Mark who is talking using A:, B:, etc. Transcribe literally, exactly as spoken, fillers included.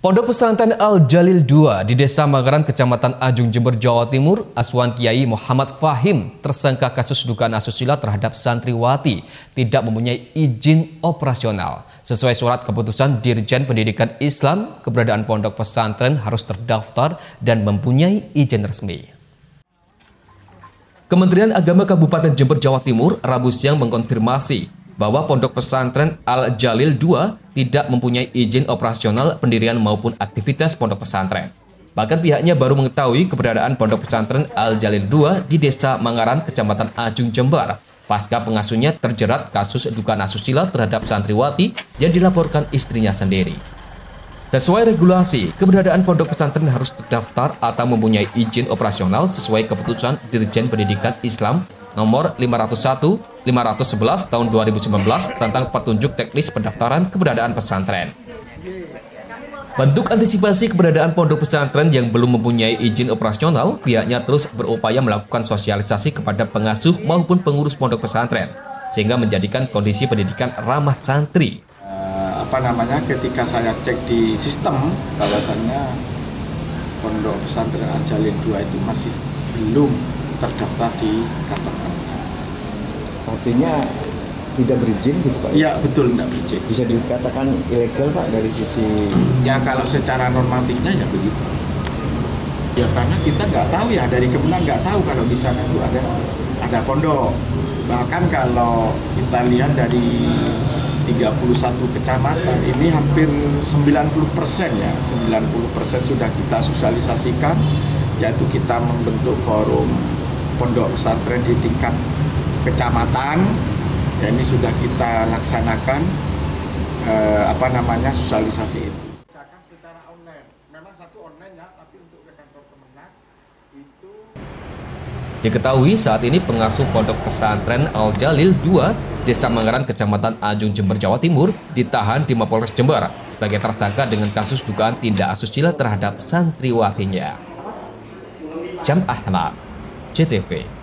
A: Pondok Pesantren Al-Jalil dua di Desa Manggaran, Kecamatan Ajung, Jember, Jawa Timur, asuhan Kiai Muhammad Fahim, tersangka kasus dugaan asusila terhadap santriwati, tidak mempunyai izin operasional. Sesuai surat keputusan Dirjen Pendidikan Islam, keberadaan pondok pesantren harus terdaftar dan mempunyai izin resmi. Kementerian Agama Kabupaten Jember, Jawa Timur, Rabu siang mengkonfirmasi bahwa Pondok Pesantren Al-Jalil dua tidak mempunyai izin operasional pendirian maupun aktivitas pondok pesantren. Bahkan pihaknya baru mengetahui keberadaan Pondok Pesantren Al-Jalil dua di Desa Manggaran, Kecamatan Ajung, Jember, pasca pengasuhnya terjerat kasus dugaan asusila terhadap santriwati yang dilaporkan istrinya sendiri. Sesuai regulasi, keberadaan pondok pesantren harus terdaftar atau mempunyai izin operasional sesuai keputusan Dirjen Pendidikan Islam nomor lima ratus satu lima ratus sebelas tahun dua ribu sembilan belas tentang petunjuk teknis pendaftaran keberadaan pesantren. Bentuk antisipasi keberadaan pondok pesantren yang belum mempunyai izin operasional, pihaknya terus berupaya melakukan sosialisasi kepada pengasuh maupun pengurus pondok pesantren, sehingga menjadikan kondisi pendidikan ramah santri.
B: Uh, apa namanya, ketika saya cek di sistem, bahwasannya pondok pesantren Al-Jalil dua itu masih belum terdaftar di kantor.
C: Artinya tidak berizin gitu Pak?
B: Iya betul, tidak berizin.
C: Bisa dikatakan ilegal Pak dari sisi...
B: Ya kalau secara normatifnya ya begitu. Ya karena kita nggak tahu ya, dari Kemenang nggak tahu kalau di sana itu ada ada pondok. Bahkan kalau kita lihat dari tiga puluh satu kecamatan ini hampir sembilan puluh persen ya, sembilan puluh persen sudah kita sosialisasikan, yaitu kita membentuk forum pondok pesantren di tingkat kecamatan. Ya, ini sudah kita laksanakan eh, apa namanya sosialisasi itu. Secara online, memang satu online ya, tapi untuk ke kantor Kemenang itu.
A: Diketahui saat ini pengasuh Pondok Pesantren Al-Jalil dua Desa Manggaran, Kecamatan Ajung, Jember, Jawa Timur ditahan di Mapolres Jember sebagai tersangka dengan kasus dugaan tindak asusila terhadap santriwatinya. Jam Ahmad, C T V.